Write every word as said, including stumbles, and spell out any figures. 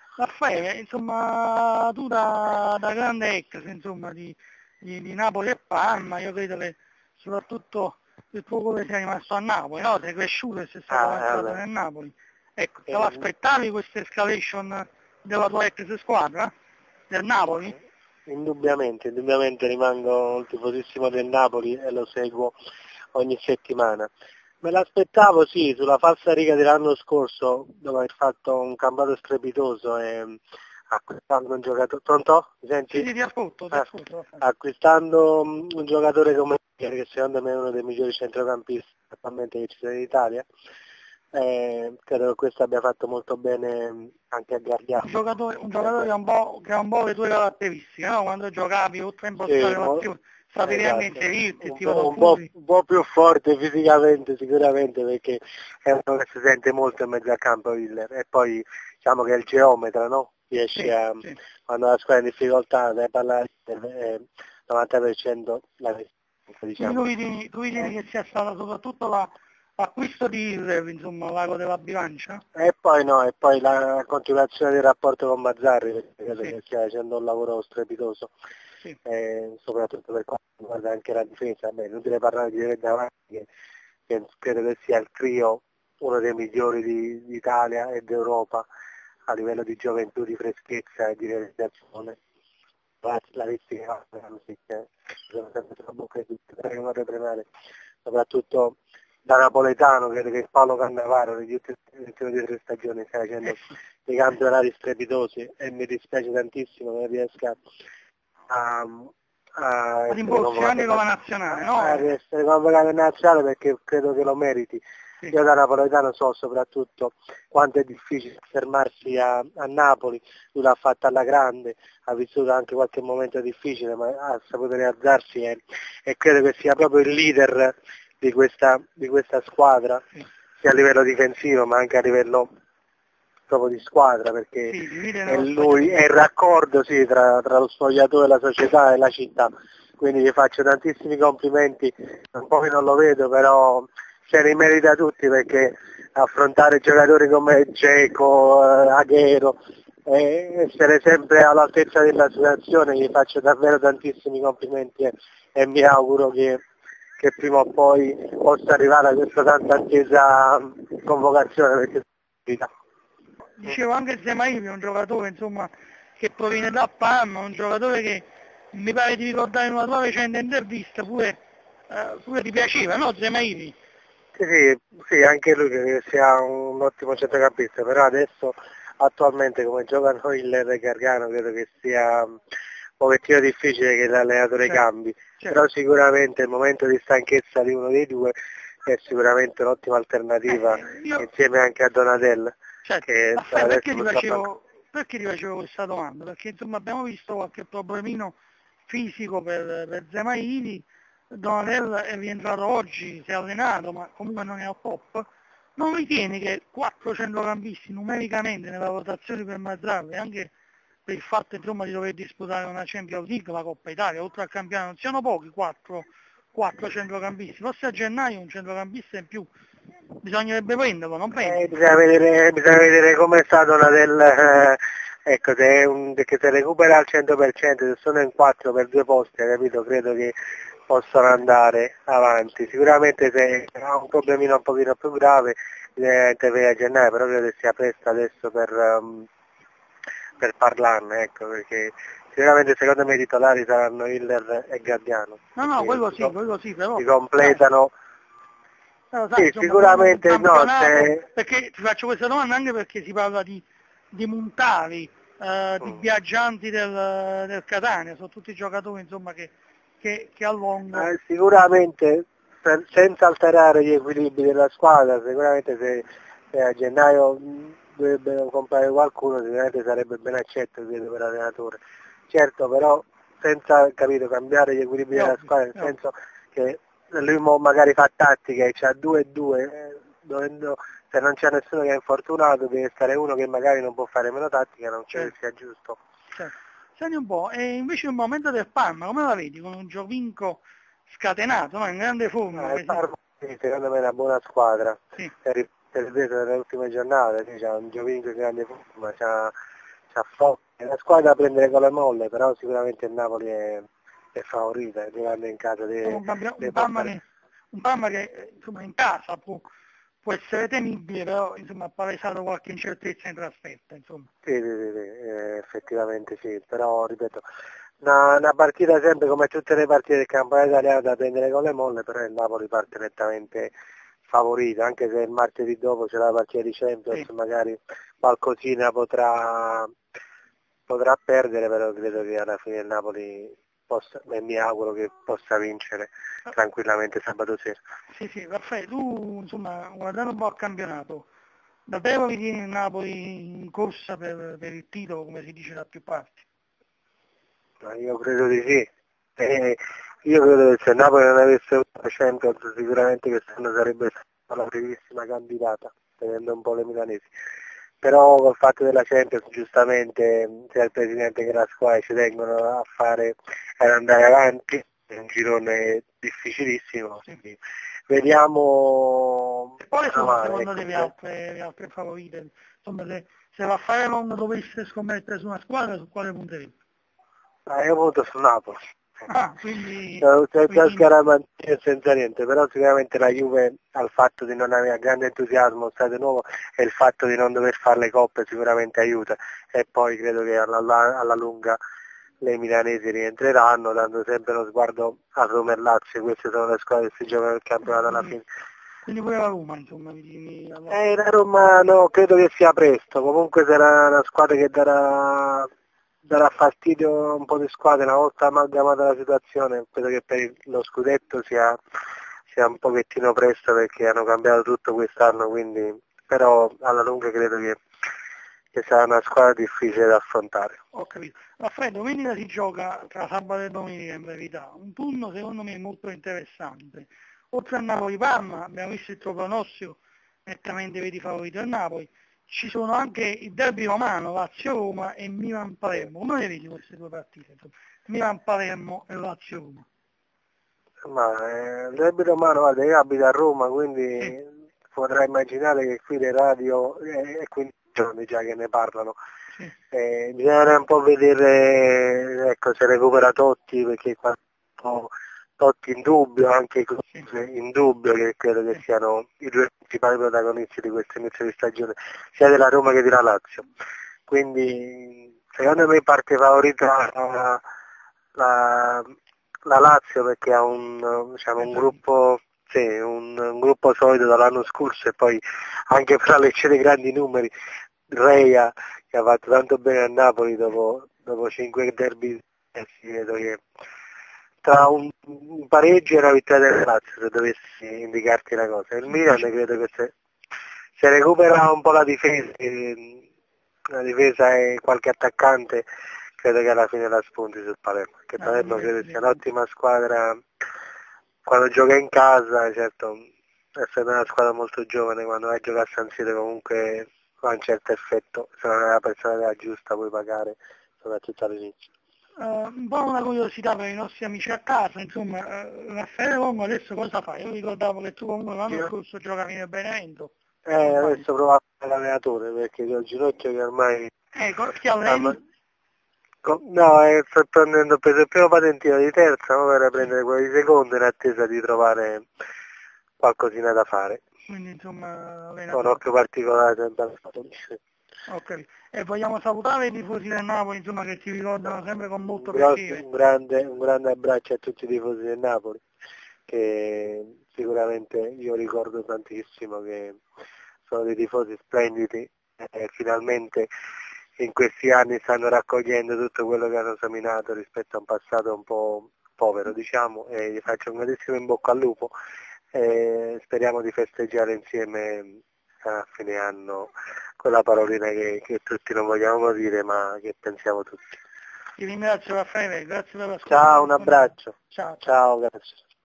Raffaele, insomma, tu da, da grande ex, insomma, di, di, di Napoli e Parma, io credo che soprattutto il tuo cuore sia rimasto a Napoli, no? Sei cresciuto e sei stato Ah, maturato vabbè. nel Napoli. Ecco, te Eh, l'aspettavi questa escalation della tua ex squadra? Del Napoli? Indubbiamente, indubbiamente rimango un tifosissimo del Napoli e lo seguo ogni settimana. Me l'aspettavo, sì, sulla falsa riga dell'anno scorso, dove hai fatto un campionato strepitoso e acquistando un giocatore. Pronto? Mi senti? Sì, sì, ti ascolto, ti Ah, ascolto. acquistando um, un giocatore come Iker, che secondo me è uno dei migliori centrocampisti attualmente che ci sono in Italia. Eh, credo che questo abbia fatto molto bene mm, anche a Gardiano. Un giocatore, un giocatore che, ha un po', che ha un po' le tue caratteristiche, no? Quando giocavi, oltre a impostare Sì, mo- l'azione, sapevi anche esatto. inserirti, Un tiro da po', un, po', fuori. un po' più forte fisicamente sicuramente, perché è uno che si sente molto in mezzo al campo Hiller, e poi diciamo che è il geometra, no? Riesce Sì, a, sì. quando la squadra è in difficoltà deve parlare eh, novanta per cento la risposta, Quindi diciamo. tu ritieni, tu ritieni che sia stata soprattutto la- l'acquisto di Hiller, insomma, l'ago della bilancia? E poi no, e poi la continuazione del rapporto con Mazzarri, perché credo Sì, che stia facendo un lavoro strepitoso, sì. eh, soprattutto per quanto riguarda anche la difesa. Beh, inutile parlare di Re davanti, che, che credo che sia il trio uno dei migliori di- d'Italia e d'Europa a livello di gioventù, di freschezza e di realizzazione. La la vistica, sono sempre sulla bocca di tutti, però che vorrei premiare soprattutto da napoletano, credo che Paolo Cannavaro negli ultimi ultime due o tre stagioni stia Eh facendo sì. dei campionati strepitosi e mi dispiace tantissimo che non riesca a, a Ad essere imporsi convocato anche con a, la nazionale, a no? essere convocato in nazionale, perché credo che lo meriti. Sì. Io da napoletano so soprattutto quanto è difficile fermarsi a, a Napoli, lui l'ha fatta alla grande, ha vissuto anche qualche momento difficile, ma ha saputo rialzarsi e, e credo che sia proprio il leader di questa, di questa squadra, Sì. sia a livello difensivo ma anche a livello proprio di squadra, perché Sì, divide è nello lui, è spogliatoio. il raccordo, sì, tra, tra lo spogliatore, la società e la città. Quindi gli faccio tantissimi complimenti, un po' che non lo vedo, però se li merita tutti, perché affrontare giocatori come Dzeko, eh, Aguero, e essere sempre all'altezza della situazione, gli faccio davvero tantissimi complimenti e, e mi auguro che, che prima o poi possa arrivare a questa tanto attesa convocazione, perché Dicevo anche Zemairi è un giocatore, insomma, che proviene da Parma, un giocatore che mi pare di ricordare in una tua recente intervista pure, eh, pure ti piaceva, no Zemairi? Sì, sì, sì, anche lui credo che sia un ottimo centrocampista, però adesso attualmente come giocano il e Gargano credo che sia un pochettino difficile che l'allenatore Certo, cambi, certo. però sicuramente il momento di stanchezza di uno dei due è sicuramente un'ottima alternativa, Eh, io, insieme anche a Donatella, certo, che per Raffaele, adesso perché ti purtroppo manca. facevo, perché ti facevo questa domanda? Perché insomma abbiamo visto qualche problemino fisico per, per Zemairi, Donatella è rientrato oggi, si è allenato, ma comunque non è al top. Non ritieni che quattro centrocampisti numericamente nella votazione per Mazzarri, anche per il fatto insomma, di dover disputare una Champions League, la Coppa Italia, oltre al campionato, non siano pochi quattro, quattro centrocampisti, forse a gennaio un centrocampista in più bisognerebbe prenderlo, non Eh, pensi? bisogna vedere, bisogna vedere come sta Donatella, eh, ecco, se, è un, che se recupera al cento per cento, se sono in quattro per due posti, capito, credo che possono andare avanti. Sicuramente se ha un problemino un pochino più grave bisogna intervenire a gennaio, però credo che sia presto adesso per, um, per parlarne, ecco, perché sicuramente secondo me i titolari saranno Hiller e Gardiano, No, no, perché quello si, sì, co- quello sì, però si sai, completano. però sai, Sì, insomma, dopo un sicuramente no, campionato, se... perché ti faccio questa domanda anche perché si parla di, di Montari, eh, di mm. viaggianti del, del Catania, sono tutti giocatori insomma che, che, che a lungo, Eh, sicuramente per- senza alterare gli equilibri della squadra, sicuramente se, se a gennaio mh, dovrebbe comprare qualcuno sicuramente sarebbe ben accetto, credo, per l'allenatore. Certo, però senza, capito, cambiare gli equilibri è della ovvio, squadra, nel è ovvio. senso che lui mo magari fa tattica e c'ha due e due, eh, dovendo, se non c'è nessuno che è infortunato deve stare uno che magari non può fare meno tattica, non credo Certo, che sia giusto. certo. Senti un po', e invece il momento del Parma, come la vedi? Con un Giovinco scatenato, no? In grande forma, Ah, il come si... Parma sì, secondo me è una buona squadra, Sì, per, ri- per ripetere nelle ultime giornate, sì, c'ha un Giovinco in grande forma, c'ha si affronta. È una squadra da prendere con le molle, però sicuramente il Napoli è, è favorita, è giocando in casa dei, un, Parma, dei un, Parma che, un Parma che insomma in casa può, può essere temibile, però insomma ha palesato qualche incertezza in trasferta, insomma. Sì, sì, sì, sì, eh, effettivamente sì, però ripeto, una, una partita sempre come tutte le partite del campionato italiano da prendere con le molle, però il Napoli parte nettamente favorito, anche se il martedì dopo c'è la partita di Champions, sì. Magari qualcosina potrà, potrà perdere, però credo che alla fine il Napoli possa, e mi auguro che possa vincere tranquillamente sabato sera. Sì, sì, Raffaele, tu insomma guardando un po' il campionato, davvero vedi il Napoli in corsa per, per il titolo, come si dice da più parti? Ma io credo di sì. Eh, io credo che se Napoli non avesse avuto la Champions sicuramente quest'anno sarebbe stata la primissima candidata, tenendo un po' le milanesi. Però col fatto della Champions giustamente sia il presidente che la squadra ci tengono a fare ad andare avanti, è un girone difficilissimo. Quindi vediamo. Quali sono ah, secondo ecco, te le altre, le altre favorite? Insomma, se, se Raffaele non dovesse scommettere su una squadra, su quale punterebbe? Ah, io voto su Napoli. Ah, quindi, senza quindi... scaramantino, senza niente, però sicuramente la Juve al fatto di non avere grande entusiasmo stato nuovo e il fatto di non dover fare le coppe sicuramente aiuta, e poi credo che alla, alla lunga le milanesi rientreranno dando sempre lo sguardo a Roma e Lazio. Queste sono le squadre che si giocano il campionato alla fine. Quindi pure la Roma, insomma, mi, mi... Eh, la Roma no, credo che sia presto, comunque sarà una squadra che darà darà fastidio a un po' di squadre una volta amalgamata la situazione. Credo che per lo scudetto sia, sia un pochettino presto perché hanno cambiato tutto quest'anno, quindi però alla lunga credo che, che sarà una squadra difficile da affrontare. Ho capito. Raffaele, domenica si gioca tra sabato e domenica in verità, un turno secondo me molto interessante. Oltre a Napoli-Parma abbiamo visto il tuo pronostico, nettamente vedi favorito il Napoli. Ci sono anche il derby romano, Lazio-Roma e Milan-Palermo. Come le vedi queste due partite? Milan-Palermo e Lazio-Roma. Ma eh, il derby romano, guarda, io abito a Roma, quindi sì. Potrai immaginare che qui le radio è eh, quindici giorni già che ne parlano. Sì. Eh, bisogna un po' vedere, ecco, se recupera Totti, perché qua Totti in dubbio, anche sì. in dubbio, che credo che siano i due principali protagonisti di questo inizio di stagione, sia della Roma che della Lazio. Quindi secondo me parte favorita la, la, la Lazio, perché ha un, diciamo, un gruppo sì, un, un gruppo solido dall'anno scorso, e poi anche fra le dei grandi numeri Reia, che ha fatto tanto bene a Napoli dopo, dopo cinque derby, eh, si vedo che tra un, un pareggio e una vittoria del Lazio, se dovessi indicarti una cosa. Il Milan credo che se, se recupera un po' la difesa, la difesa e qualche attaccante, credo che alla fine la spunti sul Palermo, che Palermo credo sia un'ottima squadra quando gioca in casa, certo, essendo una squadra molto giovane, quando vai a giocare a San Siro comunque ha un certo effetto, se non è la persona giusta puoi pagare, soprattutto all'inizio. Uh, un po' una curiosità per i nostri amici a casa, insomma, uh, Raffaele Longo adesso cosa fai? Io ricordavo che tu comunque l'anno Io... scorso giocavi nel Benevento. Eh, adesso provo a fare l'allenatore perché ho il ginocchio che ormai... Ecco, ti alleni? No, eh, sto prendendo, ho preso il primo patentino di terza, ma per prendere quello di secondo in attesa di trovare qualcosina da fare. Quindi insomma... Con occhio particolare sempre al fatto di... Ok, e vogliamo salutare i tifosi del Napoli, insomma, che ci ricordano sempre con molto un grosso, piacere. Un grande, un grande abbraccio a tutti i tifosi del Napoli, che sicuramente io ricordo tantissimo, che sono dei tifosi splendidi e finalmente in questi anni stanno raccogliendo tutto quello che hanno seminato rispetto a un passato un po' povero, diciamo, e gli faccio un grandissimo in bocca al lupo e speriamo di festeggiare insieme a fine anno quella parolina che, che tutti non vogliamo dire ma che pensiamo tutti. Ti ringrazio Raffaele, grazie per l'ascolto. Ciao, un abbraccio. Ciao, ciao. Ciao, grazie.